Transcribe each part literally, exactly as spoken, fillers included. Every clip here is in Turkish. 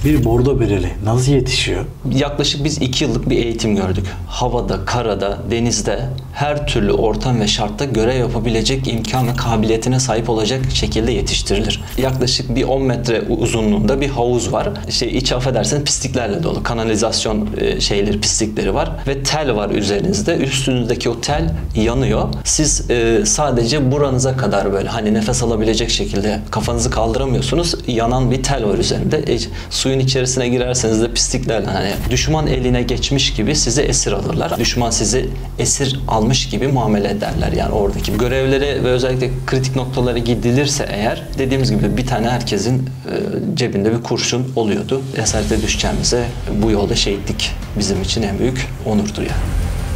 Bir bordo bereli nasıl yetişiyor? Yaklaşık biz iki yıllık bir eğitim gördük. Havada, karada, denizde her türlü ortam ve şartta görev yapabilecek imkan ve kabiliyetine sahip olacak şekilde yetiştirilir. Yaklaşık bir on metre uzunluğunda bir havuz var. İşte içi affederseniz pisliklerle dolu. Kanalizasyon şeyleri, pislikleri var ve tel var üzerinizde. Üstünüzdeki o tel yanıyor. Siz e, sadece buranıza kadar böyle hani nefes alabilecek şekilde kafanızı kaldıramıyorsunuz. Yanan bir tel var üzerinde. E, suyun içerisine girerseniz de pisliklerle hani düşman eline geçmiş gibi sizi esir alırlar. Düşman sizi esir almış gibi muamele ederler. Yani oradaki görevlere ve özellikle kritik noktalara gidilirse eğer dediğimiz gibi bir tane herkesin e, cebinde bir kurşun oluyordu. Esarete düşeceğimize bu yolda şehitlik bizim için en büyük onurdur yani.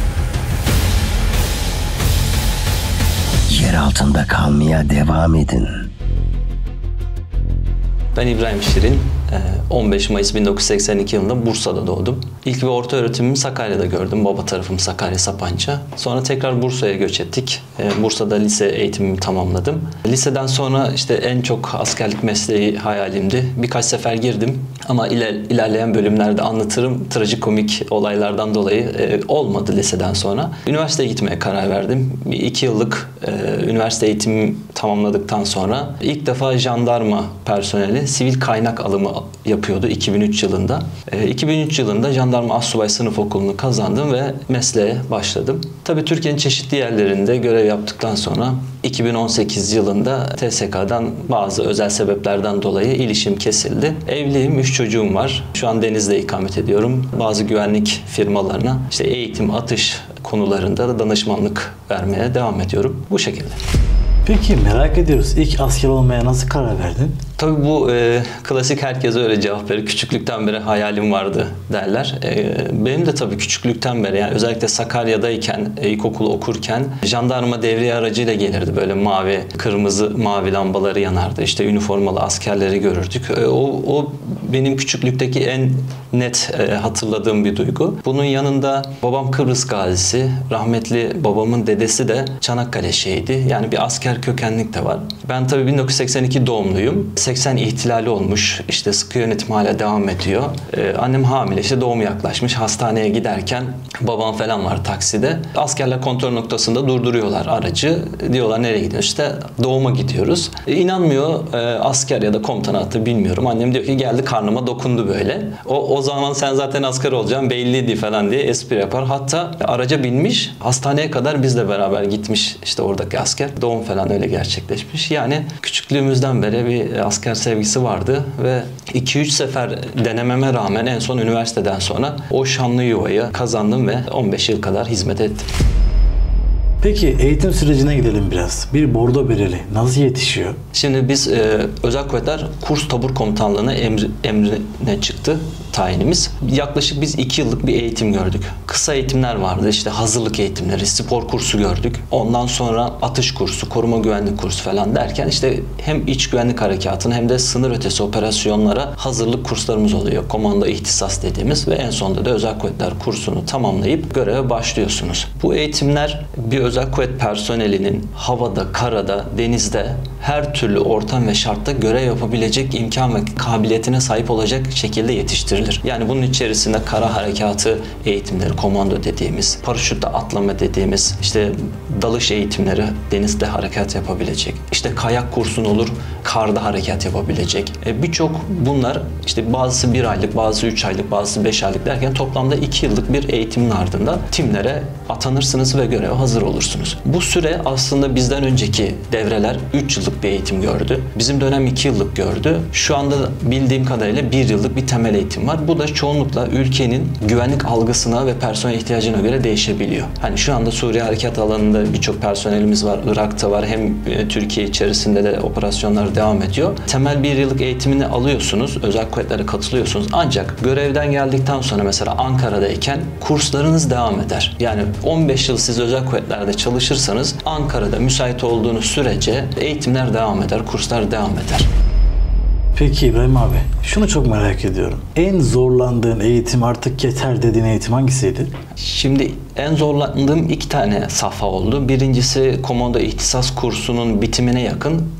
Yer altında kalmaya devam edin. Ben İbrahim Şirin, on beş Mayıs bin dokuz yüz seksen iki yılında Bursa'da doğdum. İlk ve orta öğretimimi Sakarya'da gördüm. Baba tarafım Sakarya, Sapanca. Sonra tekrar Bursa'ya göç ettik. Bursa'da lise eğitimimi tamamladım. Liseden sonra işte en çok askerlik mesleği hayalimdi. Birkaç sefer girdim ama iler, ilerleyen bölümlerde anlatırım. Trajikomik olaylardan dolayı olmadı liseden sonra. Üniversiteye gitmeye karar verdim. Bir iki yıllık üniversite eğitimimi tamamladıktan sonra ilk defa jandarma personeli sivil kaynak alımı yapıyordu iki bin üç yılında. iki bin üç yılında jandarma astsubay sınıf okulunu kazandım ve mesleğe başladım. Tabii Türkiye'nin çeşitli yerlerinde görev yaptıktan sonra iki bin on sekiz yılında T S K'dan bazı özel sebeplerden dolayı ilişim kesildi. Evliyim, üç çocuğum var. Şu an Denizli'de ikamet ediyorum. Bazı güvenlik firmalarına işte eğitim, atış konularında da danışmanlık vermeye devam ediyorum. Bu şekilde. Peki merak ediyoruz. İlk asker olmaya nasıl karar verdin? Tabii bu e, klasik herkes öyle cevap verir. Küçüklükten beri hayalim vardı derler. E, benim de tabii küçüklükten beri yani özellikle Sakarya'dayken, e, ilkokulu okurken jandarma devriye aracıyla gelirdi. Böyle mavi, kırmızı, mavi lambaları yanardı. İşte üniformalı askerleri görürdük. E, o, o benim küçüklükteki en net e, hatırladığım bir duygu. Bunun yanında babam Kıbrıs gazisi, rahmetli babamın dedesi de Çanakkale şehidi. Yani bir asker kökenlik de var. Ben tabii bin dokuz yüz seksen iki doğumluyum. seksen ihtilali olmuş. İşte sıkı yönetim hala devam ediyor. Ee, annem hamile. İşte doğum yaklaşmış. Hastaneye giderken babam falan var takside. Askerler kontrol noktasında durduruyorlar aracı. Diyorlar nereye gidiyoruz? İşte doğuma gidiyoruz. E, inanmıyor e, asker ya da komutan attı bilmiyorum. Annem diyor ki geldi karnıma dokundu böyle. O, o zaman sen zaten asker olacaksın belliydi falan diye espri yapar. Hatta araca binmiş. Hastaneye kadar bizle beraber gitmiş işte oradaki asker. Doğum falan öyle gerçekleşmiş. Yani küçüklüğümüzden beri bir asker sevgisi vardı ve iki üç sefer denememe rağmen en son üniversiteden sonra o şanlı yuvayı kazandım ve on beş yıl kadar hizmet ettim. Peki eğitim sürecine gidelim biraz. Bir bordo bereli nasıl yetişiyor? Şimdi biz e, Özel Kuvvetler Kurs Tabur Komutanlığı'na emri, emrine çıktı tayinimiz. Yaklaşık biz iki yıllık bir eğitim gördük. Kısa eğitimler vardı. İşte hazırlık eğitimleri, spor kursu gördük. Ondan sonra atış kursu, koruma güvenlik kursu falan derken işte hem iç güvenlik harekatına hem de sınır ötesi operasyonlara hazırlık kurslarımız oluyor. Komando ihtisas dediğimiz ve en sonunda da Özel Kuvvetler kursunu tamamlayıp göreve başlıyorsunuz. Bu eğitimler bir özel kuvvet personelinin havada, karada, denizde her türlü ortam ve şartta görev yapabilecek imkan ve kabiliyetine sahip olacak şekilde yetiştirilir. Yani bunun içerisinde kara harekatı eğitimleri, komando dediğimiz, paraşütle atlama dediğimiz, işte dalış eğitimleri, denizde harekat yapabilecek, işte kayak kursun olur, karda harekat yapabilecek. E, Birçok bunlar işte bazısı bir aylık, bazısı üç aylık, bazısı beş aylık derken toplamda iki yıllık bir eğitimin ardından timlere atanırsınız ve göreve hazır olursunuz. Bu süre aslında bizden önceki devreler üç yıllık bir eğitim gördü. Bizim dönem iki yıllık gördü. Şu anda bildiğim kadarıyla bir yıllık bir temel eğitim var. Bu da çoğunlukla ülkenin güvenlik algısına ve personel ihtiyacına göre değişebiliyor. Hani şu anda Suriye harekat alanında birçok personelimiz var. Irak'ta var. Hem Türkiye içerisinde de operasyonlar devam ediyor. Temel bir yıllık eğitimini alıyorsunuz. Özel kuvvetlere katılıyorsunuz. Ancak görevden geldikten sonra mesela Ankara'dayken kurslarınız devam eder. Yani on beş yıl siz özel kuvvetlerde çalışırsanız Ankara'da müsait olduğunuz sürece eğitimler devam eder, kurslar devam eder. Peki İbrahim abi, şunu çok merak ediyorum. En zorlandığın eğitim, artık yeter dediğin eğitim hangisiydi? Şimdi en zorlandığım iki tane safha oldu. Birincisi komando ihtisas kursunun bitimine yakın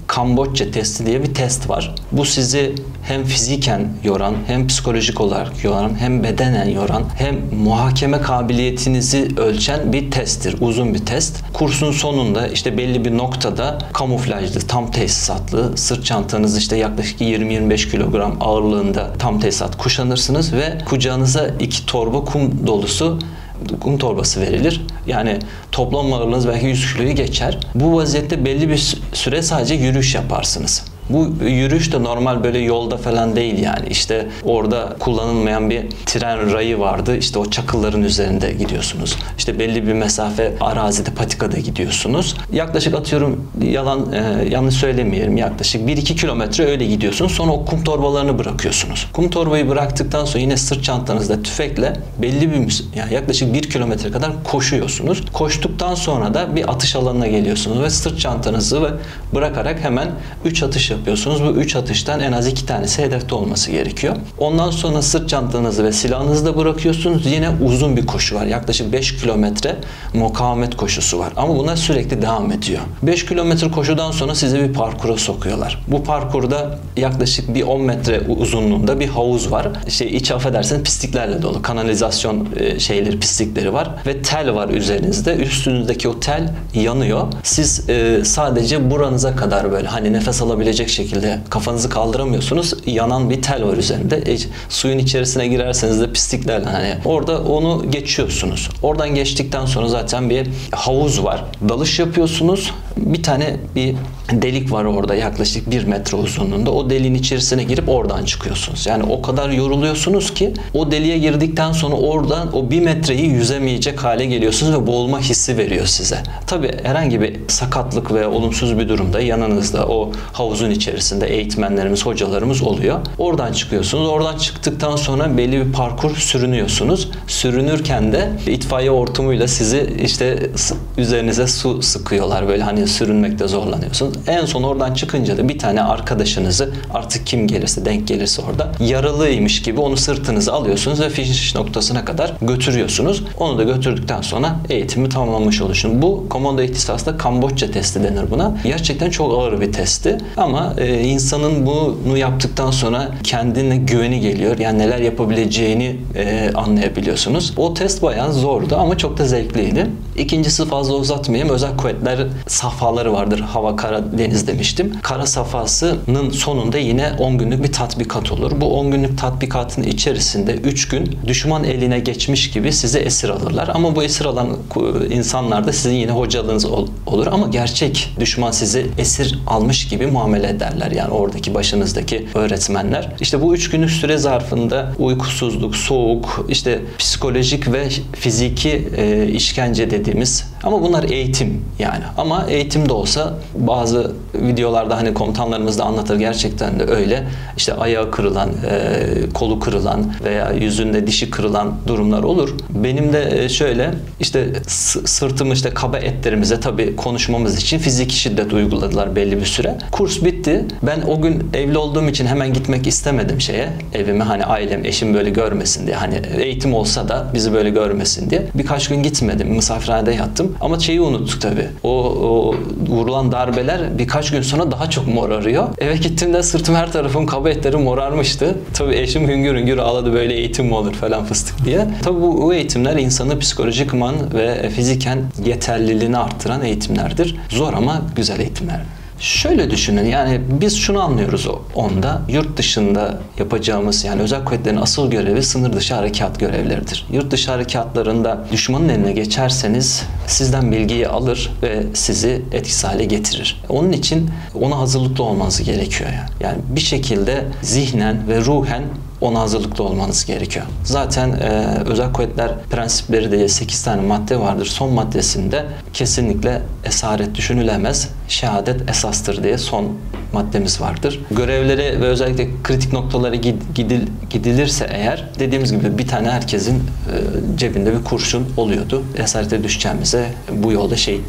Kamboçya testi diye bir test var. Bu sizi hem fiziken yoran, hem psikolojik olarak yoran, hem bedenen yoran, hem muhakeme kabiliyetinizi ölçen bir testtir. Uzun bir test. Kursun sonunda işte belli bir noktada kamuflajlı, tam tesisatlı sırt çantanızı işte yaklaşık yirmi yirmi beş kilogram ağırlığında tam tesisat kuşanırsınız ve kucağınıza iki torba kum dolusu kum torbası verilir. Yani toplam ağırlığınız belki yüz kiloyu geçer. Bu vaziyette belli bir süre sadece yürüyüş yaparsınız. Bu yürüyüş de normal böyle yolda falan değil yani. İşte orada kullanılmayan bir tren rayı vardı. İşte o çakılların üzerinde gidiyorsunuz. İşte belli bir mesafe arazide, patikada gidiyorsunuz. Yaklaşık atıyorum yalan e, yanlış söylemeyelim. Yaklaşık bir iki kilometre öyle gidiyorsunuz. Sonra o kum torbalarını bırakıyorsunuz. Kum torbayı bıraktıktan sonra yine sırt çantanızda tüfekle belli bir yani yaklaşık bir kilometre kadar koşuyorsunuz. Koştuktan sonra da bir atış alanına geliyorsunuz ve sırt çantanızı bırakarak hemen üç atış yapıyorsunuz. Bu üç atıştan en az iki tanesi hedefte olması gerekiyor. Ondan sonra sırt çantanızı ve silahınızı da bırakıyorsunuz. Yine uzun bir koşu var. Yaklaşık beş kilometre mukavemet koşusu var. Ama bunlar sürekli devam ediyor. beş kilometre koşudan sonra sizi bir parkura sokuyorlar. Bu parkurda yaklaşık bir on metre uzunluğunda bir havuz var. Şey, iç affedersiniz pisliklerle dolu. Kanalizasyon şeyleri, pislikleri var. Ve tel var üzerinizde. Üstünüzdeki o tel yanıyor. Siz e, sadece buranıza kadar böyle hani nefes alabilecek şekilde kafanızı kaldıramıyorsunuz. Yanan bir tel var üzerinde. E, suyun içerisine girerseniz de pisliklerle hani orada onu geçiyorsunuz. Oradan geçtikten sonra zaten bir havuz var. Dalış yapıyorsunuz. Bir tane bir delik var orada yaklaşık bir metre uzunluğunda. O deliğin içerisine girip oradan çıkıyorsunuz. Yani o kadar yoruluyorsunuz ki o deliğe girdikten sonra oradan o bir metreyi yüzemeyecek hale geliyorsunuz ve boğulma hissi veriyor size. Tabii herhangi bir sakatlık ve olumsuz bir durumda yanınızda o havuzun içerisinde eğitmenlerimiz, hocalarımız oluyor. Oradan çıkıyorsunuz. Oradan çıktıktan sonra belli bir parkur sürünüyorsunuz. Sürünürken de itfaiye hortumuyla sizi işte üzerinize su sıkıyorlar. Böyle hani sürünmekte zorlanıyorsunuz. En son oradan çıkınca da bir tane arkadaşınızı artık kim gelirse denk gelirse orada yaralıymış gibi onu sırtınıza alıyorsunuz ve finish noktasına kadar götürüyorsunuz. Onu da götürdükten sonra eğitimi tamamlamış oluyorsunuz. Bu komando ihtisasında Kamboçya testi denir buna. Gerçekten çok ağır bir testti. Ama e, insanın bunu yaptıktan sonra kendine güveni geliyor. Yani neler yapabileceğini e, anlayabiliyorsunuz. O test bayağı zordu ama çok da zevkliydi. İkincisi fazla uzatmayayım. Özel kuvvetler safhaları vardır. Hava, kara, deniz demiştim. Kara safhasının sonunda yine on günlük bir tatbikat olur. Bu on günlük tatbikatın içerisinde üç gün düşman eline geçmiş gibi sizi esir alırlar. Ama bu esir alan insanlar da sizin yine hocalığınız olur. Ama gerçek düşman sizi esir almış gibi muamele ederler. Yani oradaki başınızdaki öğretmenler. İşte bu üç günlük süre zarfında uykusuzluk, soğuk, işte psikolojik ve fiziki e, işkence dediğimiz ama bunlar eğitim yani. Ama eğitim de olsa bazı videolarda hani komutanlarımız da anlatır gerçekten de öyle. İşte ayağı kırılan, e, kolu kırılan veya yüzünde dişi kırılan durumlar olur. Benim de şöyle işte sırtımı işte kaba etlerimize tabii konuşmamız için fiziki şiddet uyguladılar belli bir süre. Kurs bitti. Ben o gün evli olduğum için hemen gitmek istemedim şeye. Evime hani ailem, eşim böyle görmesin diye. Hani eğitim olsa da bizi böyle görmesin diye. Birkaç gün gitmedim. Misafirhanede yattım. Ama şeyi unuttuk tabii. O, o vurulan darbeler birkaç gün sonra daha çok morarıyor. Eve gittiğimde sırtım her tarafım kaba etlerim morarmıştı. Tabii eşim hüngür hüngür ağladı böyle eğitim mi olur falan fıstık diye. Tabii bu, bu eğitimler insanı psikolojikman ve fiziken yeterliliğini arttıran eğitimlerdir. Zor ama güzel eğitimler. Şöyle düşünün yani biz şunu anlıyoruz onda yurt dışında yapacağımız yani özel kuvvetlerin asıl görevi sınır dışı harekat görevleridir. Yurt dışı harekatlarında düşmanın eline geçerseniz sizden bilgiyi alır ve sizi etkisiz hale getirir. Onun için ona hazırlıklı olmanız gerekiyor yani. Yani bir şekilde zihnen ve ruhen ona hazırlıklı olmanız gerekiyor. Zaten e, özel kuvvetler prensipleri diye sekiz tane madde vardır. Son maddesinde kesinlikle esaret düşünülemez, şehadet esastır diye son maddemiz vardır. Görevlere ve özellikle kritik noktalara gidil, gidilirse eğer dediğimiz gibi bir tane herkesin e, cebinde bir kurşun oluyordu. Esarete düşeceğimize bu yolda şehitlik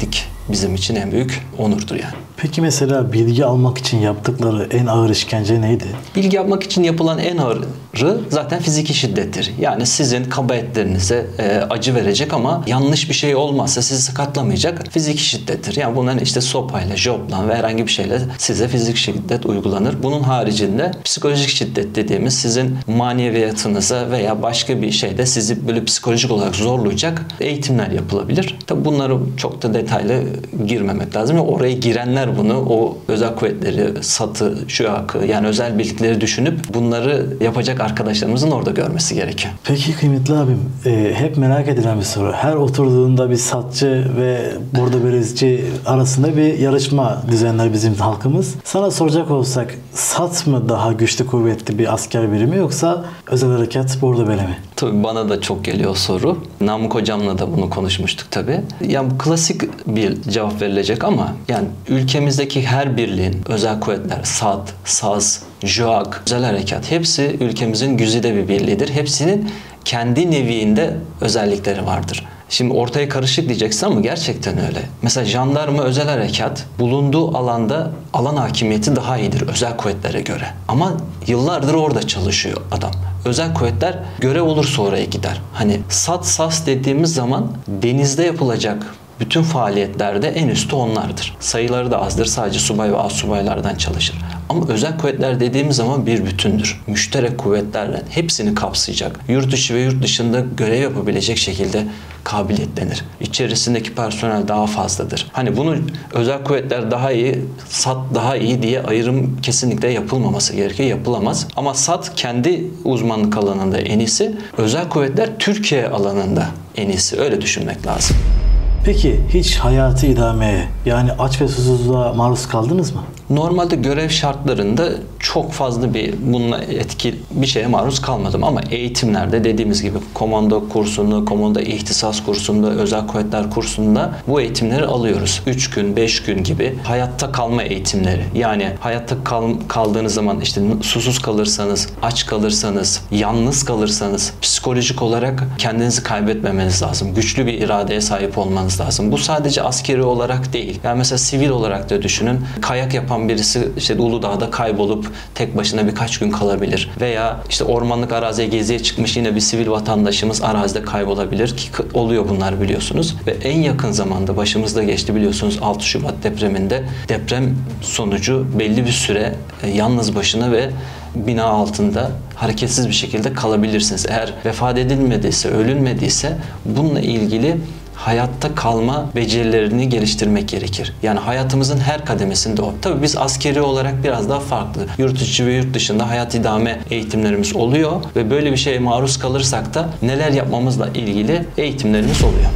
bizim için en büyük onurdur yani. Peki mesela bilgi almak için yaptıkları en ağır işkence neydi? Bilgi yapmak için yapılan en ağırı zaten fiziki şiddettir. Yani sizin kaba etlerinize e, acı verecek ama yanlış bir şey olmazsa sizi sakatlamayacak fiziki şiddettir. Yani bunların işte sopayla, jopla ve herhangi bir şeyle size fizik şiddet uygulanır. Bunun haricinde psikolojik şiddet dediğimiz sizin maneviyatınıza veya başka bir şeyde sizi böyle psikolojik olarak zorlayacak eğitimler yapılabilir. Tabi bunları çok da detaylı girmemek lazım. Oraya girenler bunu, o özel kuvvetleri, SAT'ı, ŞÜAK'ı yani özel birlikleri düşünüp bunları yapacak arkadaşlarımızın orada görmesi gerekiyor. Peki kıymetli abim, e, hep merak edilen bir soru. Her oturduğunda bir SATçı ve bordo berezci arasında bir yarışma düzenler bizim halkımız. Sana soracak olsak SAT mı daha güçlü kuvvetli bir asker birimi yoksa özel harekat bordo bere mi? Tabii bana da çok geliyor soru. Namık hocamla da bunu konuşmuştuk tabii. Yani klasik bir cevap verilecek ama yani ülkemizdeki her birliğin özel kuvvetler, SAT, SAS, ŞÜAK, özel harekat hepsi ülkemizin güzide bir birliğidir. Hepsinin kendi neviinde özellikleri vardır. Şimdi ortaya karışık diyeceksin ama gerçekten öyle. Mesela jandarma özel harekat bulunduğu alanda alan hakimiyeti daha iyidir özel kuvvetlere göre. Ama yıllardır orada çalışıyor adam. Özel kuvvetler görev olursa oraya gider. Hani SAT, SAS dediğimiz zaman denizde yapılacak bütün faaliyetlerde en üstü onlardır. Sayıları da azdır. Sadece subay ve astsubaylardan çalışır. Ama özel kuvvetler dediğimiz zaman bir bütündür. Müşterek kuvvetlerle hepsini kapsayacak. Yurt içi ve yurt dışında görev yapabilecek şekilde kabiliyetlenir. İçerisindeki personel daha fazladır. Hani bunu özel kuvvetler daha iyi, SAT daha iyi diye ayrım kesinlikle yapılmaması gerekiyor. Yapılamaz. Ama SAT kendi uzmanlık alanında en iyisi. Özel kuvvetler Türkiye alanında en iyisi. Öyle düşünmek lazım. Peki hiç hayatı idameye yani aç ve susuzluğa maruz kaldınız mı? Normalde görev şartlarında çok fazla bir bununla etki bir şeye maruz kalmadım ama eğitimlerde dediğimiz gibi komando kursunda, komando ihtisas kursunda, özel kuvvetler kursunda bu eğitimleri alıyoruz. üç gün, beş gün gibi hayatta kalma eğitimleri. Yani hayatta kal, kaldığınız zaman işte susuz kalırsanız, aç kalırsanız, yalnız kalırsanız psikolojik olarak kendinizi kaybetmemeniz lazım. Güçlü bir iradeye sahip olmanız lazım. Bu sadece askeri olarak değil. Yani mesela sivil olarak da düşünün. Kayak yapan birisi işte Uludağ'da kaybolup tek başına birkaç gün kalabilir. Veya işte ormanlık araziye geziye çıkmış yine bir sivil vatandaşımız arazide kaybolabilir ki oluyor bunlar biliyorsunuz. Ve en yakın zamanda başımızda geçti biliyorsunuz altı Şubat depreminde deprem sonucu belli bir süre yalnız başına ve bina altında hareketsiz bir şekilde kalabilirsiniz. Eğer vefat edilmediyse, ölünmediyse bununla ilgili hayatta kalma becerilerini geliştirmek gerekir. Yani hayatımızın her kademesinde o. Tabii biz askeri olarak biraz daha farklı. Yurt içi ve yurt dışında hayat idame eğitimlerimiz oluyor ve böyle bir şeye maruz kalırsak da neler yapmamızla ilgili eğitimlerimiz oluyor.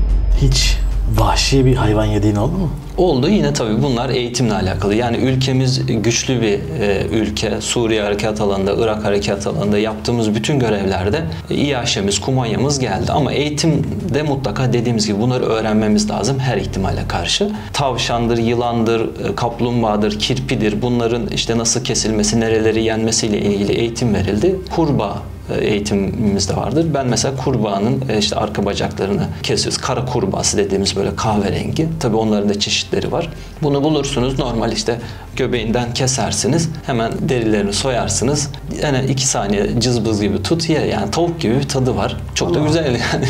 Hiç vahşi bir hayvan yediğin oldu mu? Oldu. Yine tabii bunlar eğitimle alakalı. Yani ülkemiz güçlü bir e, ülke. Suriye harekat alanında, Irak harekat alanında yaptığımız bütün görevlerde İAŞ'emiz, kumanyamız geldi. Ama eğitimde mutlaka dediğimiz gibi bunları öğrenmemiz lazım her ihtimale karşı. Tavşandır, yılandır, kaplumbağadır, kirpidir. Bunların işte nasıl kesilmesi, nereleri yenmesiyle ilgili eğitim verildi. Kurbağa eğitimimiz de vardır. Ben mesela kurbağanın işte arka bacaklarını kesiyoruz. Kara kurbağası dediğimiz böyle kahverengi. Tabii onların da çeşitleri var. Bunu bulursunuz. Normal işte göbeğinden kesersiniz. Hemen derilerini soyarsınız. Yani iki saniye cızbız gibi tut ye. Yani tavuk gibi bir tadı var. Çok Allah. Da güzel yani.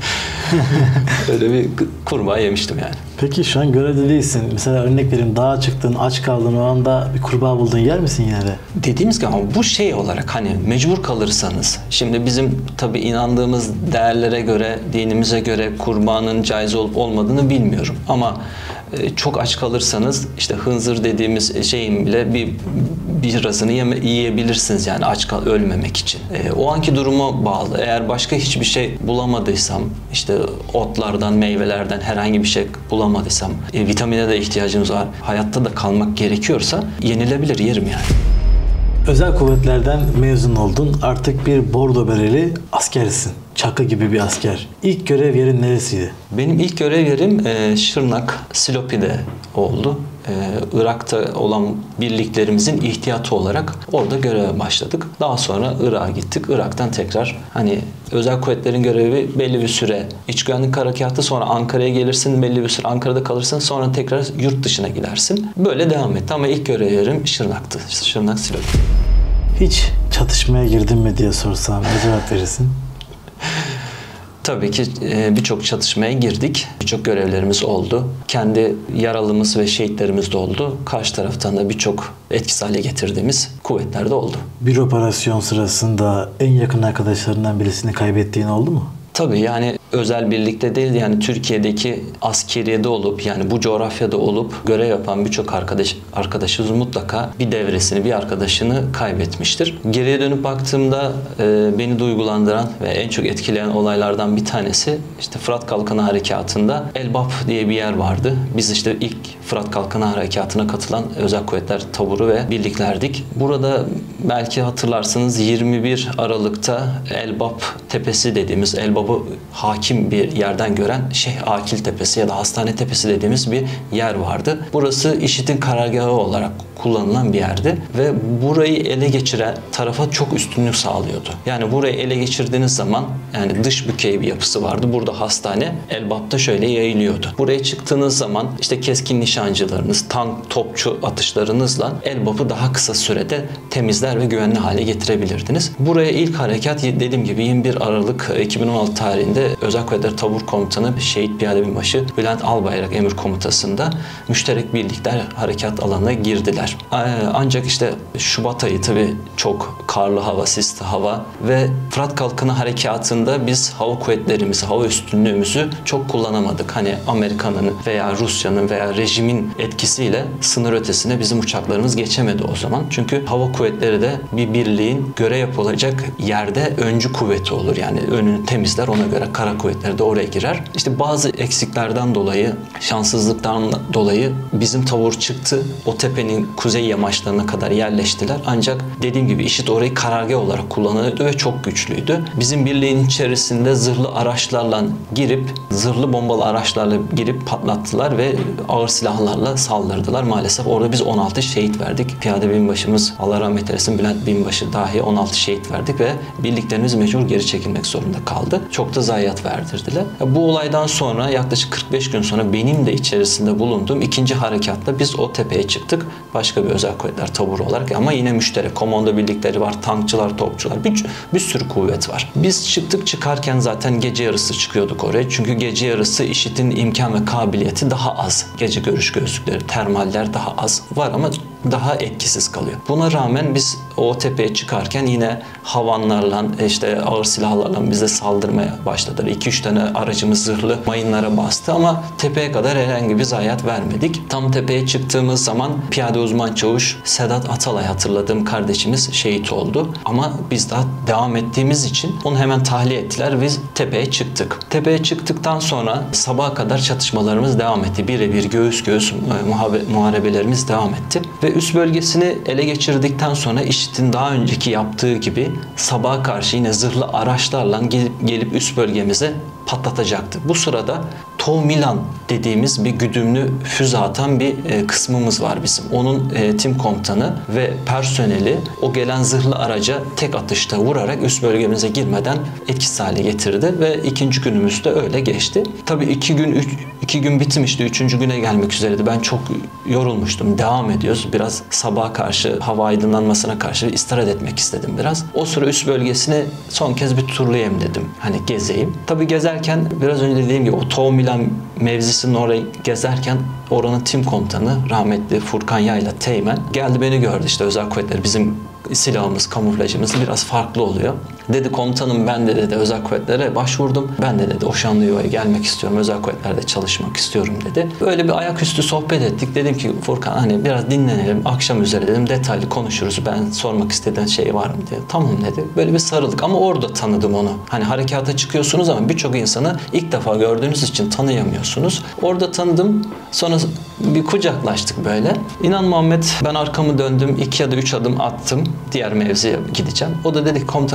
Öyle bir kurbağa yemiştim yani. Peki şu an görevde değilsin. Mesela örnek vereyim, dağa çıktın, aç kaldın, o anda bir kurbağa buldun, yer misin yine de? Dediğimiz gibi ama bu şey olarak hani mecbur kalırsanız. Şimdi bizim tabii inandığımız değerlere göre, dinimize göre kurbağanın caiz olup olmadığını bilmiyorum. Ama çok aç kalırsanız işte hınzır dediğimiz şeyin bile bir birazını yeme, yiyebilirsiniz yani aç kal ölmemek için. E, o anki duruma bağlı. Eğer başka hiçbir şey bulamadıysam işte otlardan, meyvelerden herhangi bir şey bulamadıysam e, vitamine de ihtiyacımız var. Hayatta da kalmak gerekiyorsa yenilebilir, yerim yani. Özel kuvvetlerden mezun oldun. Artık bir bordo bereli askersin. Çakı gibi bir asker. İlk görev yerin neresiydi? Benim ilk görev yerim e, Şırnak, Silopi'de oldu. Ee, Irak'ta olan birliklerimizin ihtiyatı olarak orada göreve başladık. Daha sonra Irak'a gittik. Irak'tan tekrar hani özel kuvvetlerin görevi belli bir süre iç güvenlik harekatı, sonra Ankara'ya gelirsin, belli bir süre Ankara'da kalırsın, sonra tekrar yurt dışına gidersin. Böyle devam etti ama ilk görev yerim Şırnak'tı. Şırnak, Silopi. Hiç çatışmaya girdin mi diye sorsam ne cevap verirsin? Tabii ki birçok çatışmaya girdik. Birçok görevlerimiz oldu. Kendi yaralımız ve şehitlerimiz de oldu. Karşı taraftan da birçok etkisiz hale getirdiğimiz kuvvetler de oldu. Bir operasyon sırasında en yakın arkadaşlarından birisini kaybettiğin oldu mu? Tabii yani özel birlikte değil, yani Türkiye'deki askeriyede olup yani bu coğrafyada olup görev yapan birçok arkadaş arkadaşımız mutlaka bir devresini, bir arkadaşını kaybetmiştir. Geriye dönüp baktığımda e, beni duygulandıran ve en çok etkileyen olaylardan bir tanesi işte Fırat Kalkanı Harekatı'nda Elbap diye bir yer vardı. Biz işte ilk Fırat Kalkanı Harekatı'na katılan özel kuvvetler taburu ve birliklerdik. Burada belki hatırlarsınız yirmi bir Aralık'ta Elbap Tepesi dediğimiz, Elbap'ı hakim bir yerden gören Şeyh Akil Tepesi ya da Hastane Tepesi dediğimiz bir yer vardı. Burası IŞİD'in karargahı olarak kullanılan bir yerdi ve burayı ele geçiren tarafa çok üstünlük sağlıyordu. Yani burayı ele geçirdiğiniz zaman yani dış bükey bir yapısı vardı. Burada hastane Elbap'ta şöyle yayılıyordu. Buraya çıktığınız zaman işte keskin nişancılarınız, tank, topçu atışlarınızla Elbap'ı daha kısa sürede temizler ve güvenli hale getirebilirdiniz. Buraya ilk harekat dediğim gibi yirmi bir Aralık iki bin on altı tarihinde Özel Kuvvetler Tabur Komutanı Şehit Piyade Binbaşı Bülent Albayrak emir komutasında müşterek birlikler harekat alanına girdiler. Ancak işte Şubat ayı tabii çok karlı hava, sisli hava ve Fırat Kalkanı Harekatı'nda biz hava kuvvetlerimizi, hava üstünlüğümüzü çok kullanamadık. Hani Amerika'nın veya Rusya'nın veya rejimin etkisiyle sınır ötesine bizim uçaklarımız geçemedi o zaman. Çünkü hava kuvvetleri de bir birliğin görev yapılacak yerde öncü kuvveti olur. Yani önünü temizler, ona göre kara kuvvetleri de oraya girer. İşte bazı eksiklerden dolayı, şanssızlıktan dolayı bizim tabur çıktı. O tepenin kuzey yamaçlarına kadar yerleştiler. Ancak dediğim gibi IŞİD orayı karargah olarak kullanıyordu ve çok güçlüydü. Bizim birliğin içerisinde zırhlı araçlarla girip, zırhlı bombalı araçlarla girip patlattılar ve ağır silahlarla saldırdılar. Maalesef orada biz on altı şehit verdik. Piyade binbaşımız, Allah rahmet eylesin, Bülent Binbaşı dahi on altı şehit verdik ve birliklerimiz mecbur geri çekilmek zorunda kaldı. Çok da zayiat verdirdiler. Bu olaydan sonra yaklaşık kırk beş gün sonra benim de içerisinde bulunduğum ikinci harekatla biz o tepeye çıktık. Başka bir özel kuvvetler taburu olarak ama yine müşterek komando birlikleri var, tankçılar, topçular, bir, bir sürü kuvvet var. Biz çıktık, çıkarken zaten gece yarısı çıkıyorduk oraya. Çünkü gece yarısı IŞİD'in imkan ve kabiliyeti daha az. Gece görüş gözlükleri, termaller daha az var ama daha etkisiz kalıyor. Buna rağmen biz o tepeye çıkarken yine havanlarla, işte ağır silahlarla bize saldırmaya başladılar. iki üç tane aracımız zırhlı mayınlara bastı ama tepeye kadar herhangi bir zayiat vermedik. Tam tepeye çıktığımız zaman piyade uzman çavuş Sedat Atalay, hatırladığım kardeşimiz, şehit oldu. Ama biz daha devam ettiğimiz için onu hemen tahliye ettiler ve biz tepeye çıktık. Tepeye çıktıktan sonra sabaha kadar çatışmalarımız devam etti. Birebir göğüs göğüs muharebelerimiz devam etti. Ve üst bölgesini ele geçirdikten sonra IŞİD'in daha önceki yaptığı gibi sabaha karşı yine zırhlı araçlarla gelip üst bölgemize patlatacaktı. Bu sırada Tov Milan dediğimiz bir güdümlü füze atan bir e, kısmımız var bizim. Onun e, tim komutanı ve personeli o gelen zırhlı araca tek atışta vurarak üst bölgemize girmeden etkisiz hale getirdi ve ikinci günümüz de öyle geçti. Tabii iki gün üç, iki gün bitmişti. Üçüncü güne gelmek üzereydi. Ben çok yorulmuştum. Devam ediyoruz. Biraz sabaha karşı, hava aydınlanmasına karşı istirahat etmek istedim biraz. O sıra üst bölgesini son kez bir turlayayım dedim. Hani gezeyim. Tabii gezerken biraz önce dediğim gibi o Tov Milan mevzisinin orayı gezerken oranın tim komutanı rahmetli Furkan Yayla Teğmen geldi, beni gördü. İşte özel kuvvetler, bizim silahımız, kamuflajımız biraz farklı oluyor. Dedi komutanım, ben de dedi özel kuvvetlere başvurdum. Ben de dedi o Şanlıurfa'ya gelmek istiyorum. Özel kuvvetlerde çalışmak istiyorum dedi. Böyle bir ayaküstü sohbet ettik. Dedim ki Furkan, hani biraz dinlenelim. Akşam üzere dedim detaylı konuşuruz. Ben sormak istediğin şey var mı diye. Tamam dedi. Böyle bir sarıldık ama orada tanıdım onu. Hani harekata çıkıyorsunuz ama birçok insanı ilk defa gördüğünüz için tanıyamıyorsunuz. Orada tanıdım. Sonra bir kucaklaştık böyle. İnan Muhammed, ben arkamı döndüm. iki ya da üç adım attım. Diğer mevziye gideceğim. O da dedi ki komutanım, ben bizim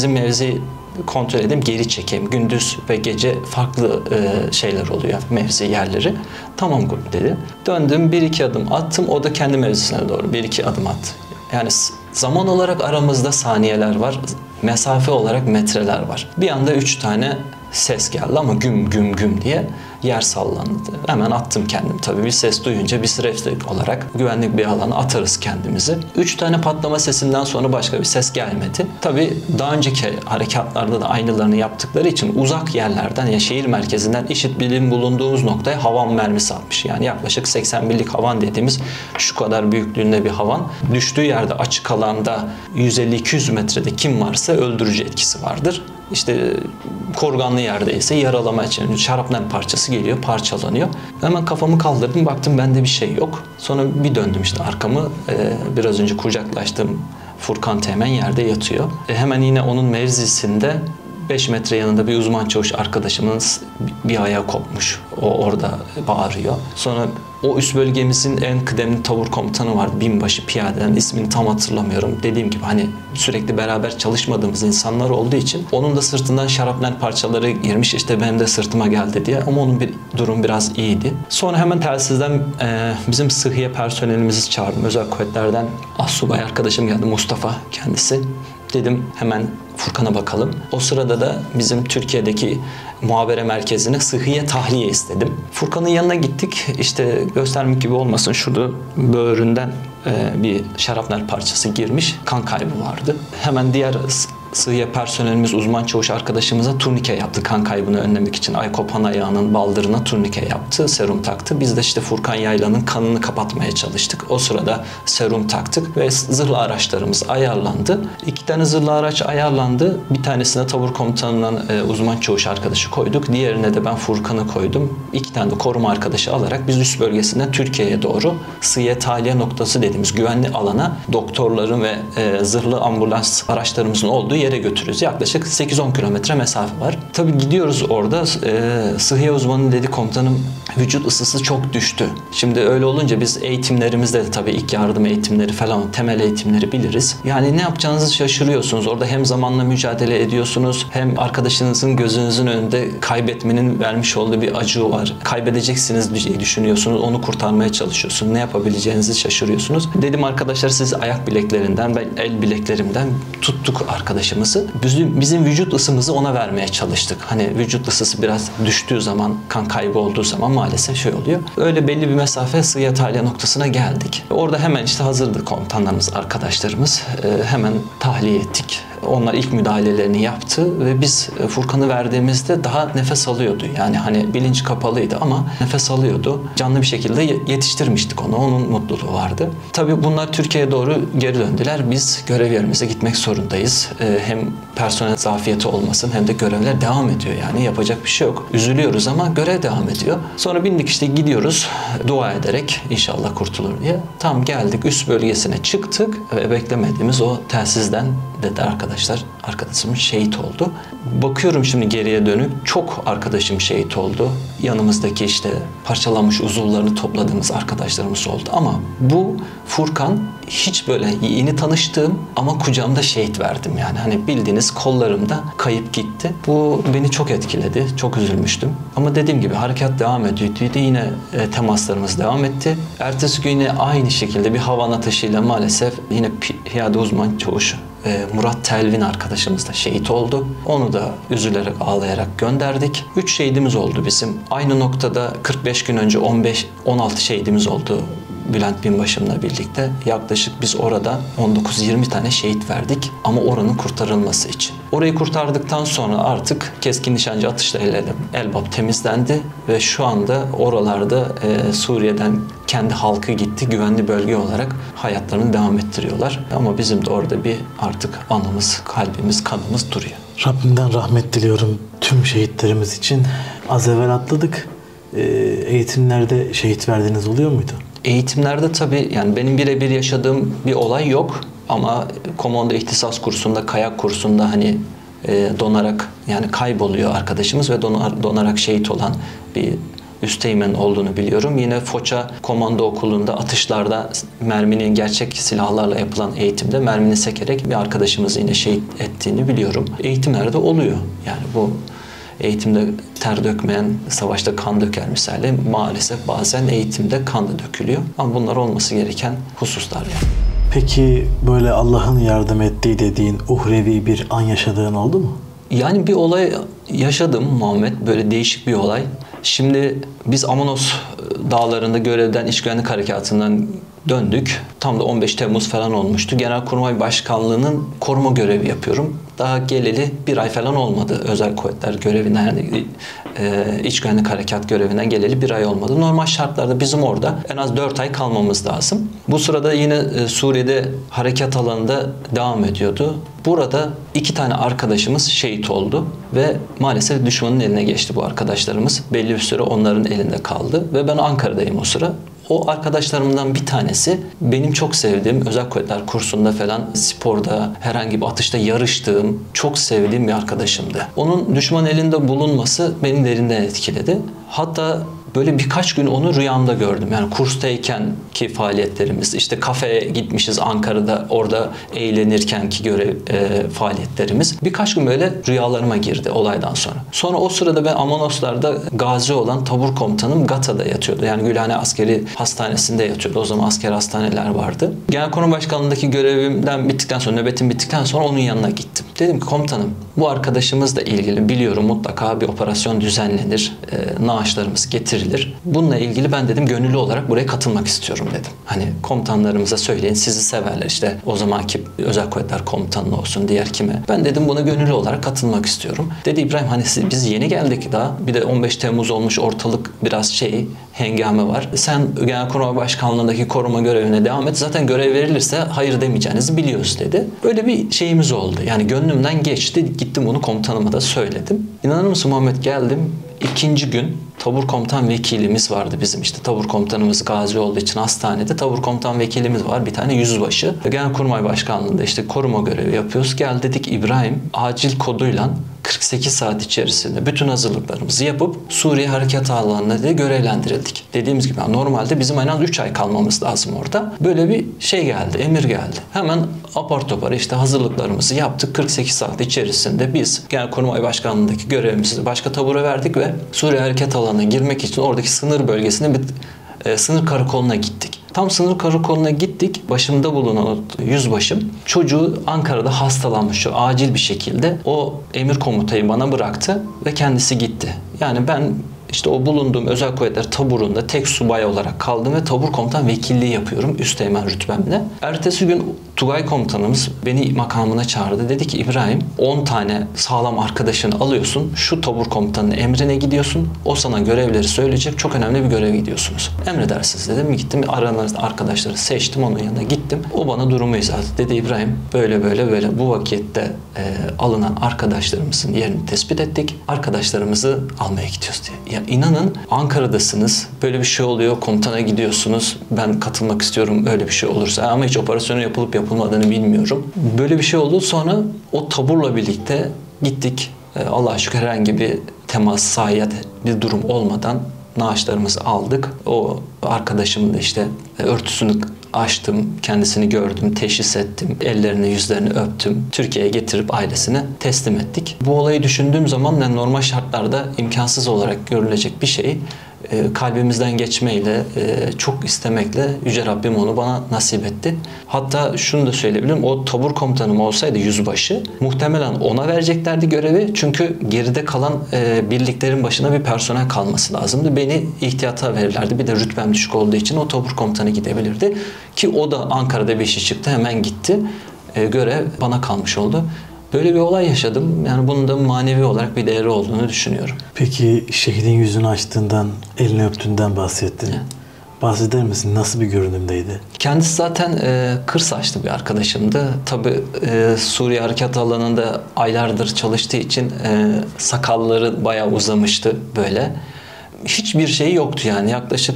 bizim mevzi kontrol edeyim, geri çekeyim. Gündüz ve gece farklı e, şeyler oluyor, mevzi yerleri. Tamam dedi. Döndüm, bir iki adım attım. O da kendi mevzisine doğru bir iki adım attı. Yani zaman olarak aramızda saniyeler var. Mesafe olarak metreler var. Bir anda üç tane ses geldi ama güm güm güm diye yer sallandı. Hemen attım kendim. Tabii bir ses duyunca biz refleks olarak güvenlik bir alana atarız kendimizi. Üç tane patlama sesinden sonra başka bir ses gelmedi. Tabii daha önceki harekatlarda da aynılarını yaptıkları için uzak yerlerden, yani şehir merkezinden IŞİD bizim bulunduğumuz noktaya havan mermisi atmış. Yani yaklaşık seksen birlik havan dediğimiz şu kadar büyüklüğünde bir havan. Düştüğü yerde açık alanda yüz elli iki yüz metrede kim varsa öldürücü etkisi vardır. İşte korganlı yerde ise yaralama için şarapnel parçası geliyor, parçalanıyor. Hemen kafamı kaldırdım, baktım bende bir şey yok. Sonra bir döndüm işte arkamı, ee, biraz önce kucaklaştığım Furkan Teğmen yerde yatıyor. E, hemen yine onun mevzisinde beş metre yanında bir uzman çavuş arkadaşımın bir ayağı kopmuş. O orada bağırıyor. Sonra o üst bölgemizin en kıdemli tavur komutanı vardı. Binbaşı piyadeden, ismini tam hatırlamıyorum. Dediğim gibi hani sürekli beraber çalışmadığımız insanlar olduğu için onun da sırtından şarapnel parçaları girmiş. İşte benim de sırtıma geldi diye. Ama onun bir durum biraz iyiydi. Sonra hemen telsizden e, bizim sıhhiye personelimizi çağırdım. Özel kuvvetlerden astsubay arkadaşım geldi, Mustafa kendisi. Dedim hemen Furkan'a bakalım. O sırada da bizim Türkiye'deki muhabere merkezine sıhhiye tahliye istedim. Furkan'ın yanına gittik. İşte göstermek gibi olmasın, şurada böğründen e, bir şarapnel parçası girmiş. Kan kaybı vardı. Hemen diğer sıhhiye personelimiz, uzman çavuş arkadaşımıza turnike yaptı kan kaybını önlemek için. Ay kopan ayağının baldırına turnike yaptı, serum taktı. Biz de işte Furkan Yaylan'ın kanını kapatmaya çalıştık. O sırada serum taktık ve zırhlı araçlarımız ayarlandı. İki tane zırhlı araç ayarlandı. Bir tanesine tavur komutanından e, uzman çavuş arkadaşı koyduk. Diğerine de ben Furkan'ı koydum. İki tane de koruma arkadaşı alarak biz üst bölgesinden Türkiye'ye doğru sıhhiye tahliye noktası dediğimiz güvenli alana doktorların ve e, zırhlı ambulans araçlarımızın olduğu yere götürüyoruz. Yaklaşık sekiz on kilometre mesafe var. Tabii gidiyoruz orada. E, sıhhiye uzmanı dedi, komutanım vücut ısısı çok düştü. Şimdi öyle olunca biz eğitimlerimizde de tabii ilk yardım eğitimleri falan, temel eğitimleri biliriz. Yani ne yapacağınızı şaşırıyorsunuz. Orada hem zamanla mücadele ediyorsunuz, hem arkadaşınızın gözünüzün önünde kaybetmenin vermiş olduğu bir acı var. Kaybedeceksiniz diye düşünüyorsunuz. Onu kurtarmaya çalışıyorsunuz. Ne yapabileceğinizi şaşırıyorsunuz. Dedim arkadaşlar, siz ayak bileklerinden, ben el bileklerimden tuttuk arkadaşımızı. Bizim, bizim vücut ısımızı ona vermeye çalıştık. Hani vücut ısısı biraz düştüğü zaman, kan kaybı olduğu zaman maalesef şey oluyor. Öyle belli bir mesafe sıhhiye tahliye noktasına geldik. Orada hemen işte hazırdı komutanlarımız, arkadaşlarımız. Ee, hemen tahliye ettik. Onlar ilk müdahalelerini yaptı ve biz Furkan'ı verdiğimizde daha nefes alıyordu. Yani hani bilinç kapalıydı ama nefes alıyordu. Canlı bir şekilde yetiştirmiştik onu. Onun mutluluğu vardı. Tabii bunlar Türkiye'ye doğru geri döndüler. Biz görev yerimize gitmek zorundayız. Ee, hem personel zafiyeti olmasın hem de görevler devam ediyor. Yani yapacak bir şey yok. Üzülüyoruz ama görev devam ediyor. Sonra bindik işte, gidiyoruz dua ederek inşallah kurtulur diye. Tam geldik, üst bölgesine çıktık ve beklemediğimiz o telsizden dedi arkadaşlar, arkadaşım şehit oldu. Bakıyorum şimdi geriye dönük, çok arkadaşım şehit oldu. Yanımızdaki işte parçalanmış uzuvlarını topladığımız arkadaşlarımız oldu. Ama bu Furkan hiç böyle yeni tanıştığım ama kucağımda şehit verdim yani. Hani bildiğiniz kollarımda kayıp gitti. Bu beni çok etkiledi. Çok üzülmüştüm. Ama dediğim gibi harekat devam ediyordu. Yine e, temaslarımız devam etti. Ertesi gün yine aynı şekilde bir havan atışıyla maalesef yine piyade uzman çavuş Murat Telvin arkadaşımız da şehit oldu. Onu da üzülerek, ağlayarak gönderdik. üç şehidimiz oldu bizim. Aynı noktada kırk beş gün önce on beş on altı şehidimiz oldu Bülent Binbaşım'la birlikte. Yaklaşık biz orada on dokuz yirmi tane şehit verdik ama oranın kurtarılması için. Orayı kurtardıktan sonra artık keskin nişancı atışlarıyla Elbap temizlendi ve şu anda oralarda e, Suriye'den kendi halkı gitti, güvenli bölge olarak hayatlarını devam ettiriyorlar. Ama bizim de orada bir artık anımız, kalbimiz, kanımız duruyor. Rabbimden rahmet diliyorum tüm şehitlerimiz için. Az evvel atladık. E, eğitimlerde şehit verdiğiniz oluyor muydu? Eğitimlerde tabii yani benim birebir yaşadığım bir olay yok ama komando ihtisas kursunda, kayak kursunda hani e, donarak yani kayboluyor arkadaşımız ve donar, donarak şehit olan bir üsteğmen olduğunu biliyorum. Yine Foça Komando Okulu'nda atışlarda merminin gerçek silahlarla yapılan eğitimde mermini sekerek bir arkadaşımızı yine şehit ettiğini biliyorum. Eğitimlerde oluyor. Yani bu eğitimde ter dökmeyen savaşta kan döker misali, maalesef bazen eğitimde kan da dökülüyor. Ama bunlar olması gereken hususlar yani. Peki böyle Allah'ın yardım ettiği dediğin uhrevi bir an yaşadığın oldu mu? Yani bir olay yaşadım Muhammed, böyle değişik bir olay. Şimdi biz Amanos dağlarında görevden, iç güvenlik harekatından döndük. Tam da on beş Temmuz falan olmuştu. Genelkurmay Başkanlığı'nın koruma görevi yapıyorum. Daha geleli bir ay falan olmadı. Özel kuvvetler görevinden, yani e, iç güvenlik harekat görevinden geleli bir ay olmadı. Normal şartlarda bizim orada en az dört ay kalmamız lazım. Bu sırada yine e, Suriye'de harekat alanında devam ediyordu. Burada iki tane arkadaşımız şehit oldu ve maalesef düşmanın eline geçti bu arkadaşlarımız. Belli bir süre onların elinde kaldı ve ben Ankara'dayım o sıra. O arkadaşlarımdan bir tanesi benim çok sevdiğim, özel kuvvetler kursunda falan, sporda, herhangi bir atışta yarıştığım, çok sevdiğim bir arkadaşımdı. Onun düşman elinde bulunması beni derinden etkiledi. Hatta böyle birkaç gün onu rüyamda gördüm. Yani kurstayken ki faaliyetlerimiz, işte kafeye gitmişiz Ankara'da, orada eğlenirken ki görev e, faaliyetlerimiz. Birkaç gün böyle rüyalarıma girdi olaydan sonra. Sonra o sırada ben Amanoslar'da gazi olan tabur komutanım Gata'da yatıyordu. Yani Gülhane Askeri Hastanesi'nde yatıyordu. O zaman asker hastaneler vardı. Genelkurmay Başkanlığı'ndaki görevimden bittikten sonra, nöbetim bittikten sonra onun yanına gittim. Dedim ki komutanım, bu arkadaşımızla ilgili biliyorum mutlaka bir operasyon düzenlenir. E, naaşlarımız getirilir. Bununla ilgili ben dedim gönüllü olarak buraya katılmak istiyorum dedim. Hani komutanlarımıza söyleyin, sizi severler, işte o zamanki özel kuvvetler komutanı olsun, diğer kime. Ben dedim buna gönüllü olarak katılmak istiyorum. Dedi İbrahim, hani siz, biz yeni geldik daha. Bir de on beş Temmuz olmuş, ortalık biraz şey, hengame var. Sen Genelkurmay Başkanlığı'ndaki koruma görevine devam et. Zaten görev verilirse hayır demeyeceğinizi biliyoruz dedi. Böyle bir şeyimiz oldu. Yani gönlümden geçti. Gittim bunu komutanıma da söyledim. İnanır mısın Muhammed, geldim. İkinci gün tabur komutan vekilimiz vardı bizim, işte tabur komutanımız gazi olduğu için hastanede tabur komutan vekilimiz var, bir tane yüzbaşı. Genelkurmay Başkanlığı'nda işte koruma görevi yapıyoruz. Gel dedik İbrahim, acil koduyla kırk sekiz saat içerisinde bütün hazırlıklarımızı yapıp Suriye Harekat Alanı'na diye görevlendirildik. Dediğimiz gibi normalde bizim en az üç ay kalmamız lazım orada. Böyle bir şey geldi, emir geldi. Hemen apar topar işte hazırlıklarımızı yaptık. kırk sekiz saat içerisinde biz Genelkurmay Başkanlığı'ndaki görevimizi başka tabura verdik ve Suriye Harekat Alanı'na girmek için oradaki sınır bölgesine bir e, sınır karakoluna gittik. Tam sınır karakoluna gittik. Başımda bulunan o yüzbaşım çocuğu Ankara'da hastalanmış, acil bir şekilde. O emir komutayı bana bıraktı ve kendisi gitti. Yani ben işte o bulunduğum özel kuvvetler taburunda tek subay olarak kaldım ve tabur komutan vekilliği yapıyorum üsteğmen rütbemle. Ertesi gün Tugay komutanımız beni makamına çağırdı. Dedi ki İbrahim, on tane sağlam arkadaşını alıyorsun. Şu tabur komutanının emrine gidiyorsun. O sana görevleri söyleyecek. Çok önemli bir göreve gidiyorsunuz. Emredersiniz dedim. Gittim aralarında arkadaşları seçtim. Onun yanına gittim. O bana durumu izah etti. Dedi İbrahim, böyle böyle böyle bu vakitte e, alınan arkadaşlarımızın yerini tespit ettik. Arkadaşlarımızı almaya gidiyoruz diye. Ya inanın, Ankara'dasınız. Böyle bir şey oluyor. Komutana gidiyorsunuz. Ben katılmak istiyorum öyle bir şey olursa. Ama hiç operasyonu yapılıp yapılmadığını bilmiyorum. Böyle bir şey oldu. Sonra o taburla birlikte gittik. Allah'a şükür herhangi bir temas, sahiyet bir durum olmadan naaşlarımızı aldık. O arkadaşımın da işte örtüsünü açtım, kendisini gördüm, teşhis ettim, ellerini yüzlerini öptüm. Türkiye'ye getirip ailesine teslim ettik. Bu olayı düşündüğüm zaman yani normal şartlarda imkansız olarak görülecek bir şey. Kalbimizden geçmeyle, çok istemekle Yüce Rabbim onu bana nasip etti. Hatta şunu da söyleyebilirim, o tabur komutanım olsaydı yüzbaşı, muhtemelen ona vereceklerdi görevi. Çünkü geride kalan birliklerin başına bir personel kalması lazımdı. Beni ihtiyata verirlerdi. Bir de rütbem düşük olduğu için o tabur komutanı gidebilirdi. Ki o da Ankara'da bir işi çıktı, hemen gitti. Görev bana kalmış oldu. Böyle bir olay yaşadım. Yani bunun da manevi olarak bir değeri olduğunu düşünüyorum. Peki şehidin yüzünü açtığından, elini öptüğünden bahsettin. Evet. Bahseder misin? Nasıl bir görünümdeydi? Kendisi zaten e, kır saçlı bir arkadaşımdı. Tabii e, Suriye Harekat Alanı'nda aylardır çalıştığı için e, sakalları bayağı uzamıştı böyle. Hiçbir şey yoktu yani. Yaklaşık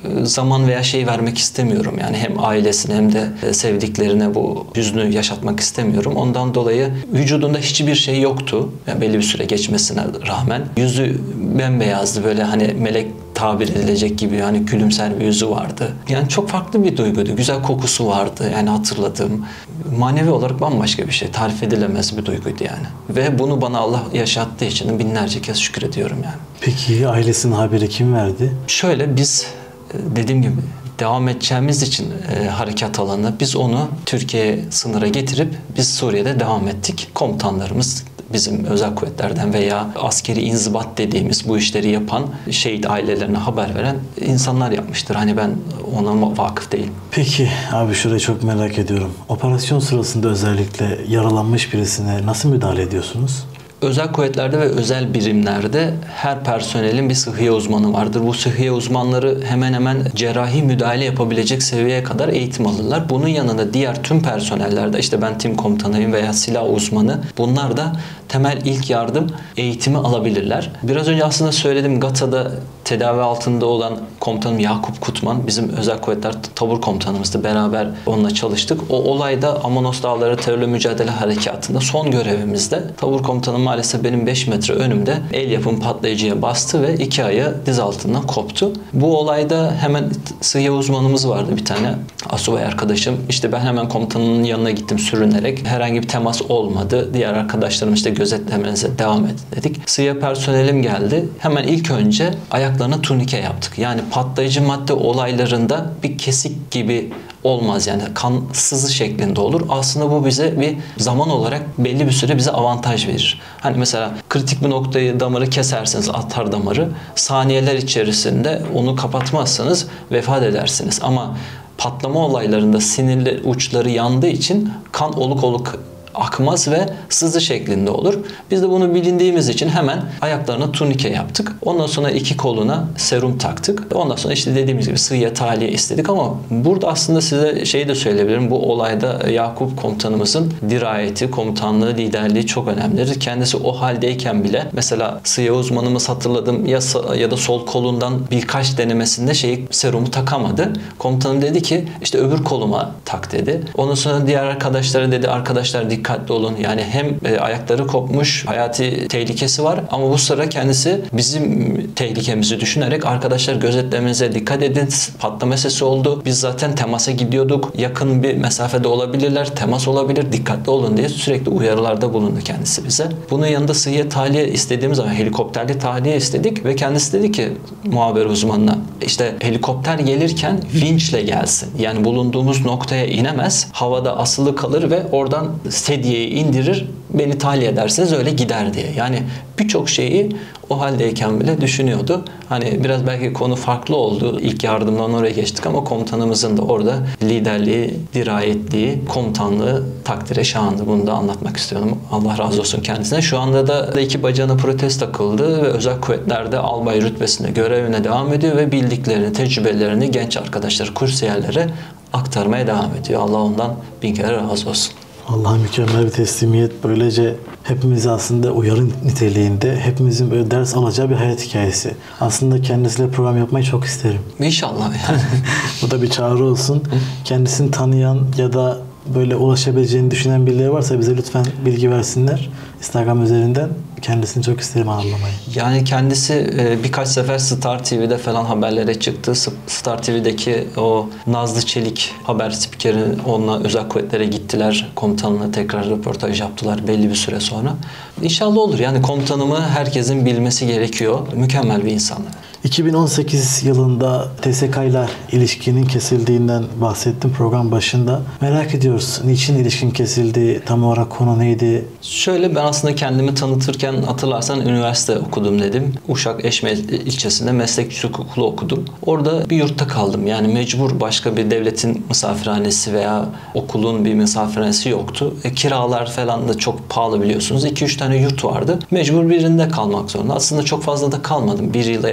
zaman veya şey vermek istemiyorum. Yani hem ailesine hem de sevdiklerine bu hüznü yaşatmak istemiyorum. Ondan dolayı vücudunda hiçbir şey yoktu. Yani belli bir süre geçmesine rağmen. Yüzü bembeyazdı, böyle hani melek tabir edilecek gibi, hani gülümser bir yüzü vardı. Yani çok farklı bir duyguydu. Güzel kokusu vardı. Yani hatırladığım. Manevi olarak bambaşka bir şey. Tarif edilemez bir duyguydu yani. Ve bunu bana Allah yaşattığı için binlerce kez şükrediyorum yani. Peki ailesinin haberi kim verdi? Şöyle, biz dediğim gibi devam edeceğimiz için e, harekat alanı, biz onu Türkiye sınıra getirip biz Suriye'de devam ettik. Komutanlarımız bizim özel kuvvetlerden veya askeri inzibat dediğimiz bu işleri yapan, şehit ailelerine haber veren insanlar yapmıştır. Hani ben ona vakıf değilim. Peki abi, şurayı çok merak ediyorum. Operasyon sırasında özellikle yaralanmış birisine nasıl müdahale ediyorsunuz? Özel kuvvetlerde ve özel birimlerde her personelin bir sıhhiye uzmanı vardır. Bu sıhhiye uzmanları hemen hemen cerrahi müdahale yapabilecek seviyeye kadar eğitim alırlar. Bunun yanında diğer tüm personellerde, işte ben tim komutanıyım veya silah uzmanı, bunlar da temel ilk yardım eğitimi alabilirler. Biraz önce aslında söyledim, Gata'da tedavi altında olan komutanım Yakup Kutman bizim özel kuvvetler tabur komutanımızdı. Beraber onunla çalıştık. O olayda Amanos Dağları Terörle Mücadele Harekatı'nda son görevimizde tabur komutanım maalesef benim beş metre önümde el yapım patlayıcıya bastı ve iki ayağı diz altından koptu. Bu olayda hemen sıhhiye uzmanımız vardı bir tane, asubay arkadaşım. İşte ben hemen komutanın yanına gittim sürünerek. Herhangi bir temas olmadı. Diğer arkadaşlarım işte gözetlemenize devam edin dedik. Sıhhiye personelim geldi. Hemen ilk önce ayaklarına turnike yaptık. Yani patlayıcı madde olaylarında bir kesik gibi olmaz, yani kan sızı şeklinde olur. Aslında bu bize bir zaman olarak belli bir süre bize avantaj verir. Hani mesela kritik bir noktayı, damarı keserseniz, atar damarı, saniyeler içerisinde onu kapatmazsanız vefat edersiniz. Ama patlama olaylarında sinirli uçları yandığı için kan oluk oluk akmaz ve sızı şeklinde olur. Biz de bunu bilindiğimiz için hemen ayaklarına turnike yaptık. Ondan sonra iki koluna serum taktık. Ondan sonra işte dediğimiz gibi sıhhiye tahliye istedik. Ama burada aslında size şeyi de söyleyebilirim. Bu olayda Yakup komutanımızın dirayeti, komutanlığı, liderliği çok önemlidir. Kendisi o haldeyken bile mesela sıhhiye uzmanımız, hatırladım, ya, ya da sol kolundan birkaç denemesinde şeyi, serumu takamadı. Komutanım dedi ki işte öbür koluma tak dedi. Ondan sonra diğer arkadaşlara dedi, arkadaşlar dikkat dikkatli olun. Yani hem e, ayakları kopmuş, hayati tehlikesi var ama bu sıra kendisi bizim tehlikemizi düşünerek arkadaşlar gözetlemenize dikkat edin. Patlama sesi oldu. Biz zaten temasa gidiyorduk. Yakın bir mesafede olabilirler. Temas olabilir. Dikkatli olun diye sürekli uyarılarda bulundu kendisi bize. Bunun yanında sıhhiye tahliye istediğimiz zaman helikopterli tahliye istedik ve kendisi dedi ki muhabir uzmanına, işte helikopter gelirken vinçle gelsin. Yani bulunduğumuz noktaya inemez. Havada asılı kalır ve oradan sedyeyi indirir, beni tahliye ederseniz öyle gider diye. Yani birçok şeyi o haldeyken bile düşünüyordu. Hani biraz belki konu farklı oldu. İlk yardımdan oraya geçtik ama komutanımızın da orada liderliği, dirayetliği, komutanlığı takdire şayandı. Bunu da anlatmak istiyorum. Allah razı olsun kendisine. Şu anda da iki bacağına protez takıldı ve özel kuvvetlerde albay rütbesinde görevine devam ediyor ve bildiklerini, tecrübelerini genç arkadaşlar, kursiyerlere aktarmaya devam ediyor. Allah ondan bin kere razı olsun. Allah'a mükemmel bir teslimiyet. Böylece hepimizi aslında uyarı niteliğinde, hepimizin böyle ders alacağı bir hayat hikayesi. Aslında kendisiyle program yapmayı çok isterim. İnşallah yani. Bu da bir çağrı olsun. Kendisini tanıyan ya da böyle ulaşabileceğini düşünen birileri varsa bize lütfen bilgi versinler. Instagram üzerinden kendisini çok isterim ağırlamayı. Yani kendisi birkaç sefer Star T V'de falan haberlere çıktı. Star T V'deki o Nazlı Çelik haber spikeri, onunla özel kuvvetlere gittiler. Komutanına tekrar röportaj yaptılar belli bir süre sonra. İnşallah olur. Yani komutanımı herkesin bilmesi gerekiyor. Mükemmel bir insan. iki bin on sekiz yılında T S K ile ilişkinin kesildiğinden bahsettim program başında. Merak ediyoruz. Niçin ilişkin kesildi? Tam olarak konu neydi? Şöyle, ben aslında kendimi tanıtırken hatırlarsan üniversite okudum dedim. Uşak Eşmel ilçesinde meslek yüksek okulu okudum. Orada bir yurtta kaldım. Yani mecbur, başka bir devletin misafirhanesi veya okulun bir misafirhanesi yoktu. E, kiralar falan da çok pahalı biliyorsunuz. iki üç tane yurt vardı. Mecbur birinde kalmak zorunda. Aslında çok fazla da kalmadım. Bir yıla yakın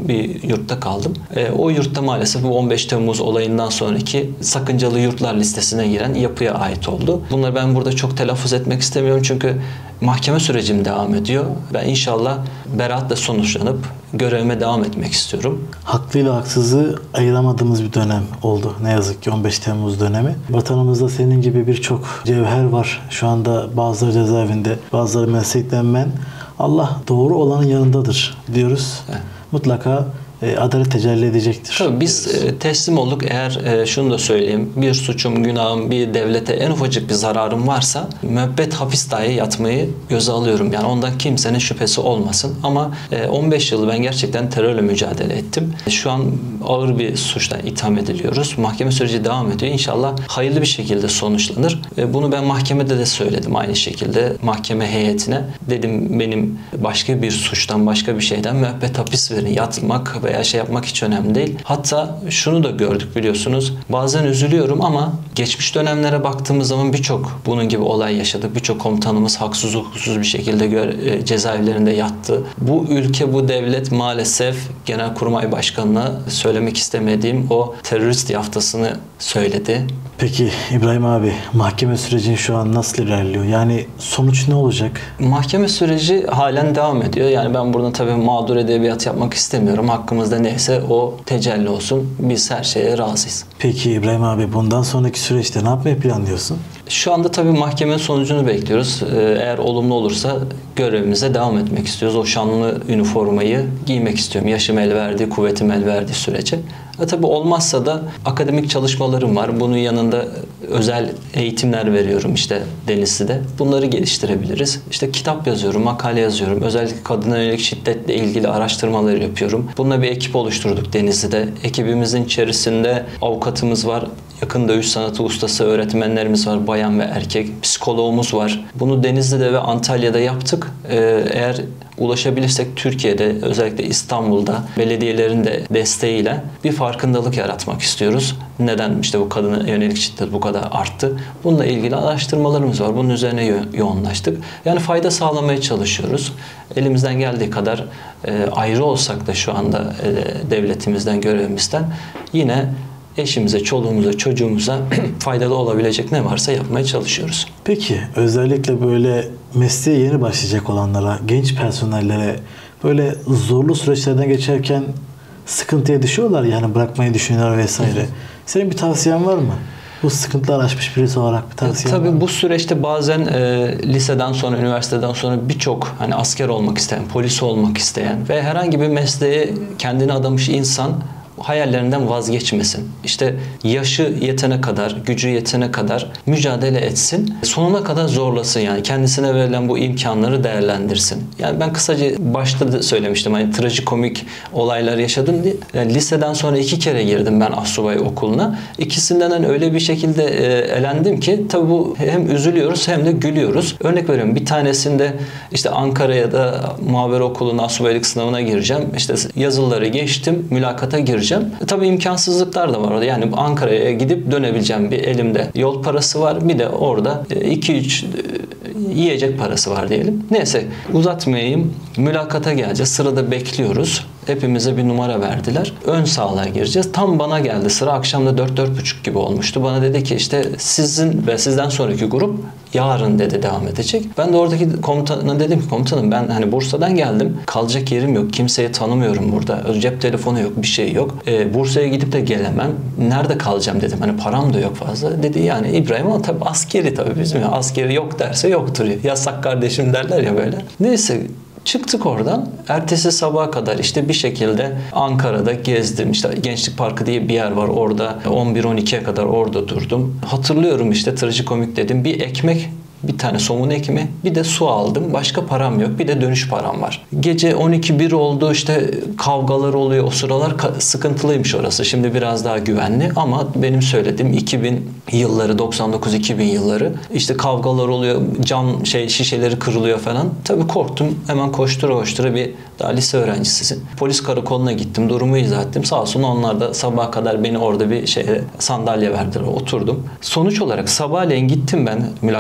bir yurtta kaldım. E, o yurtta maalesef bu on beş Temmuz olayından sonraki sakıncalı yurtlar listesine giren yapıya ait oldu. Bunları ben burada çok telaffuz etmek istemiyorum çünkü mahkeme sürecim devam ediyor. Ben inşallah beraatle sonuçlanıp görevime devam etmek istiyorum. Haklıyla haksızı ayıramadığımız bir dönem oldu. Ne yazık ki on beş Temmuz dönemi. Vatanımızda senin gibi birçok cevher var. Şu anda bazıları cezaevinde, bazıları meslekten men. Allah doğru olanın yanındadır diyoruz. Evet. Mutlaka E, adalet tecelli edecektir. Tabii biz e, teslim olduk. Eğer e, şunu da söyleyeyim. Bir suçum, günahım, bir devlete en ufacık bir zararım varsa müebbet hapis dahi yatmayı göze alıyorum. Yani ondan kimsenin şüphesi olmasın. Ama e, on beş yıl ben gerçekten terörle mücadele ettim. Şu an ağır bir suçla itham ediliyoruz. Mahkeme süreci devam ediyor. İnşallah hayırlı bir şekilde sonuçlanır. E, bunu ben mahkemede de söyledim aynı şekilde. Mahkeme heyetine dedim benim başka bir suçtan, başka bir şeyden müebbet hapis verin. Yatmak veya şey yapmak hiç önemli değil. Hatta şunu da gördük biliyorsunuz. Bazen üzülüyorum ama geçmiş dönemlere baktığımız zaman birçok bunun gibi olay yaşadık. Birçok komutanımız haksız hukuksuz bir şekilde gö- cezaevlerinde yattı. Bu ülke, bu devlet maalesef Genelkurmay Başkanı'na söylemek istemediğim o terörist yaftasını söyledi. Peki İbrahim abi, mahkeme sürecin şu an nasıl ilerliyor? Yani sonuç ne olacak? Mahkeme süreci halen devam ediyor. Yani ben burada tabii mağdur edebiyat yapmak istemiyorum. Hakkımızda neyse o tecelli olsun. Biz her şeye razıyız. Peki İbrahim abi, bundan sonraki süreçte ne yapmayı planlıyorsun? Şu anda tabii mahkemenin sonucunu bekliyoruz. Eğer olumlu olursa görevimize devam etmek istiyoruz. O şanlı üniformayı giymek istiyorum. Yaşım el verdiği, kuvvetim el verdiği sürece. E tabii olmazsa da akademik çalışmalarım var. Bunun yanında özel eğitimler veriyorum işte Denizli'de. Bunları geliştirebiliriz. İşte kitap yazıyorum, makale yazıyorum. Özellikle kadına yönelik şiddetle ilgili araştırmaları yapıyorum. Bununla bir ekip oluşturduk Denizli'de. Ekibimizin içerisinde avukatımız var. Yakın dövüş sanatı ustası öğretmenlerimiz var. Bayan ve erkek. Psikologumuz var. Bunu Denizli'de ve Antalya'da yaptık. Ee, eğer ulaşabilirsek Türkiye'de, özellikle İstanbul'da belediyelerin de desteğiyle bir farkındalık yaratmak istiyoruz. Neden işte bu kadına yönelik şiddet bu kadar arttı? Bununla ilgili araştırmalarımız var. Bunun üzerine yo- yoğunlaştık. Yani fayda sağlamaya çalışıyoruz. Elimizden geldiği kadar e, ayrı olsak da şu anda e, devletimizden, görevimizden yine eşimize, çoluğumuza, çocuğumuza faydalı olabilecek ne varsa yapmaya çalışıyoruz. Peki özellikle böyle mesleğe yeni başlayacak olanlara, genç personellere böyle zorlu süreçlerden geçerken sıkıntıya düşüyorlar, yani bırakmayı düşünüyorlar vesaire. Senin bir tavsiyen var mı? Bu sıkıntılar aşmış birisi olarak bir tavsiyen var mı? Tabii bu süreçte bazen e, liseden sonra, üniversiteden sonra birçok hani asker olmak isteyen, polis olmak isteyen ve herhangi bir mesleğe kendini adamış insan hayallerinden vazgeçmesin. İşte yaşı yetene kadar, gücü yetene kadar mücadele etsin. Sonuna kadar zorlasın yani. Kendisine verilen bu imkanları değerlendirsin. Yani ben kısaca başta da söylemiştim. Hani trajikomik olaylar yaşadım diye. Yani liseden sonra iki kere girdim ben astsubay okuluna. İkisinden öyle bir şekilde e, elendim ki tabii bu hem üzülüyoruz hem de gülüyoruz. Örnek veriyorum. Bir tanesinde işte Ankara'ya da muhabir okuluna astsubaylık sınavına gireceğim. İşte yazıları geçtim. Mülakata gireceğim. E, tabii imkansızlıklar da var orada. Yani Ankara'ya gidip dönebileceğim bir elimde yol parası var. Bir de orada iki üç yiyecek parası var diyelim. Neyse uzatmayayım. Mülakata geleceğiz. Sırada bekliyoruz. Hepimize bir numara verdiler. Ön sağlığa gireceğiz. Tam bana geldi sıra. Akşamda dört dört buçuk gibi olmuştu. Bana dedi ki işte sizin ve sizden sonraki grup yarın dedi devam edecek. Ben de oradaki komutana dedim ki komutanım ben hani Bursa'dan geldim. Kalacak yerim yok. Kimseyi tanımıyorum burada. Cep telefonu yok. Bir şey yok. E, Bursa'ya gidip de gelemem. Nerede kalacağım dedim. Hani param da yok fazla. Dedi yani İbrahim ama tabii askeri tabii bizim ya. Askeri yok derse yoktur. Yasak kardeşim derler ya böyle. Neyse çıktık oradan. Ertesi sabaha kadar işte bir şekilde Ankara'da gezdim. İşte Gençlik Parkı diye bir yer var. Orada on bir on ikiye kadar orada durdum. Hatırlıyorum işte trajikomik dedim. Bir ekmek, bir tane somun ekmeği, bir de su aldım. Başka param yok. Bir de dönüş param var. Gece on iki bir oldu. İşte kavgalar oluyor. O sıralar sıkıntılıymış orası. Şimdi biraz daha güvenli ama benim söylediğim iki bin yılları, doksan dokuz iki bin yılları. İşte kavgalar oluyor. Cam şey şişeleri kırılıyor falan. Tabii korktum. Hemen koştura koştura bir daha lise öğrencisisin. Polis karakoluna gittim. Durumu izah ettim. Sağ olsun onlar da sabaha kadar beni orada bir şeye sandalye verdiler. Oturdum. Sonuç olarak sabahleyin gittim ben mülakat yapıldı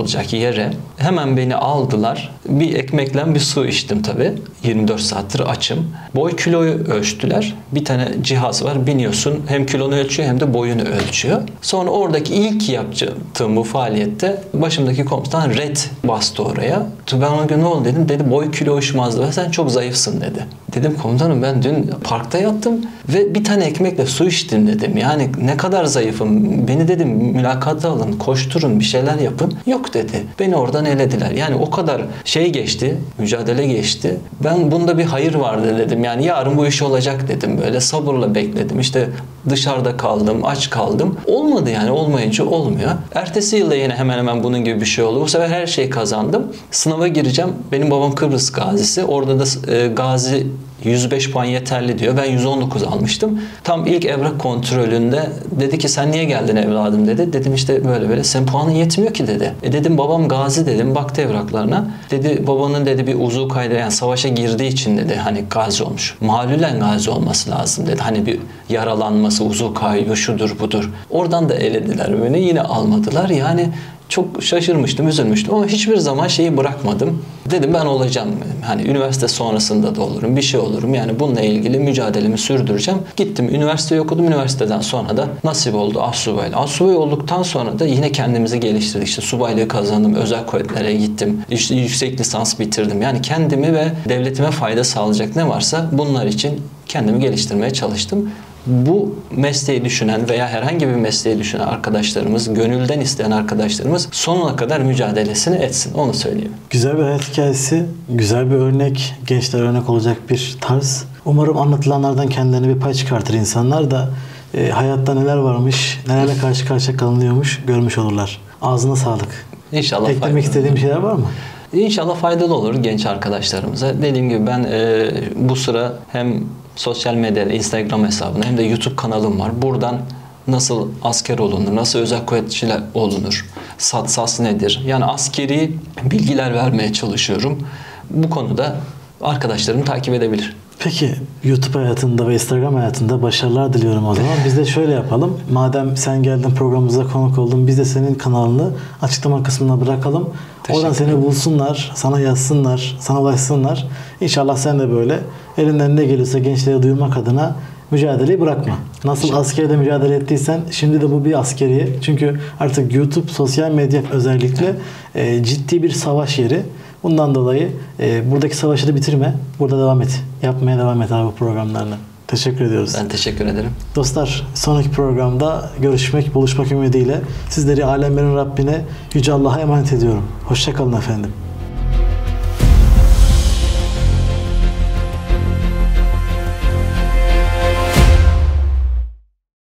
olacak yere hemen beni aldılar. Bir ekmekle bir su içtim tabii. yirmi dört saattir açım. Boy kiloyu ölçtüler. Bir tane cihaz var. Biniyorsun, hem kilonu ölçüyor hem de boyunu ölçüyor. Sonra oradaki ilk yaptığım bu faaliyette başımdaki komutan red bastı oraya. Ben ona ne oldu dedim. Dedi boy kilo uyuşmazdı ve sen çok zayıfsın dedi. Dedim komutanım ben dün parkta yattım ve bir tane ekmekle su içtim dedim. Yani ne kadar zayıfım. Beni dedim mülakata alın, koşturun, bir şeyler yapın. Yok dedi. Beni oradan elediler. Yani o kadar şey geçti, mücadele geçti. Ben bunda bir hayır vardı dedim. Yani yarın bu iş olacak dedim. Böyle sabırla bekledim. İşte dışarıda kaldım, aç kaldım. Olmadı yani, olmayınca olmuyor. Ertesi yılda yine hemen hemen bunun gibi bir şey oldu. Bu sefer her şeyi kazandım. Sınava gireceğim. Benim babam Kıbrıs gazisi. Orada da e, gazi yüz beş puan yeterli diyor. Ben yüz on dokuz almıştım. Tam ilk evrak kontrolünde dedi ki sen niye geldin evladım dedi. Dedim işte böyle böyle. Sen puanın yetmiyor ki dedi. E dedim babam gazi dedim. Baktı evraklarına. Dedi babanın dedi bir uzuv kaydı, yani savaşa girdiği için dedi hani gazi olmuş. Malulen gazi olması lazım dedi. Hani bir yaralanması, uzuv kaybı, şudur budur. Oradan da elediler beni. Yine almadılar. Yani çok şaşırmıştım, üzülmüştüm ama hiçbir zaman şeyi bırakmadım. Dedim ben olacağım. Hani üniversite sonrasında da olurum, bir şey olurum. Yani bununla ilgili mücadelemi sürdüreceğim. Gittim, üniversiteyi okudum. Üniversiteden sonra da nasip oldu astsubay. Astsubay olduktan sonra da yine kendimizi geliştirdik. İşte subaylığı kazandım, özel kuvvetlere gittim. İşte yüksek lisans bitirdim. Yani kendimi ve devletime fayda sağlayacak ne varsa bunlar için kendimi geliştirmeye çalıştım. Bu mesleği düşünen veya herhangi bir mesleği düşünen arkadaşlarımız, gönülden isteyen arkadaşlarımız sonuna kadar mücadelesini etsin. Onu söyleyeyim. Güzel bir hayat hikayesi, güzel bir örnek, gençlere örnek olacak bir tarz. Umarım anlatılanlardan kendilerine bir pay çıkartır insanlar da e, hayatta neler varmış, nelerle karşı karşıya kalınıyormuş görmüş olurlar. Ağzına sağlık. İnşallah. Eklemek istediğin bir şeyler var mı? İnşallah faydalı olur genç arkadaşlarımıza. Dediğim gibi ben e, bu sıra hem sosyal medyada Instagram hesabında hem de YouTube kanalım var. Buradan nasıl asker olunur, nasıl özel kuvvetçiler olunur, SATSAS nedir? Yani askeri bilgiler vermeye çalışıyorum. Bu konuda arkadaşlarım takip edebilir. Peki YouTube hayatında ve Instagram hayatında başarılar diliyorum o zaman. Biz de şöyle yapalım. Madem sen geldin programımıza konuk oldun, biz de senin kanalını açıklama kısmına bırakalım. Oradan seni bulsunlar, sana yazsınlar, sana ulaşsınlar. İnşallah sen de böyle elinden ne gelirse gençlere duyurmak adına mücadeleyi bırakma. Nasıl askerde mücadele ettiysen şimdi de bu bir askeriye. Çünkü artık YouTube, sosyal medya özellikle e, ciddi bir savaş yeri. Bundan dolayı e, buradaki savaşı da bitirme. Burada devam et. Yapmaya devam et abi bu programlarını. Teşekkür ediyoruz. Ben teşekkür ederim. Dostlar, sonraki programda görüşmek, buluşmak ümidiyle sizleri alemlerin Rabbine, Yüce Allah'a emanet ediyorum. Hoşça kalın efendim.